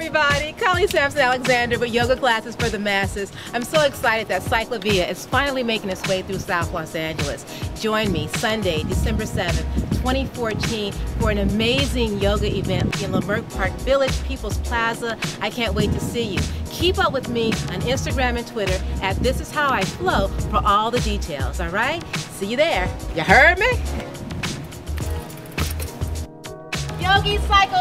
everybody, Colleen Sampson Alexander with Yoga Classes for the Masses. I'm so excited that CicLAvia is finally making its way through South Los Angeles. Join me Sunday, December 7th, 2014 for an amazing yoga event in Leimert Park Village, People's Plaza. I can't wait to see you. Keep up with me on Instagram and Twitter at This Is How I Flow for all the details, all right? See you there. You heard me? Yogi Cycle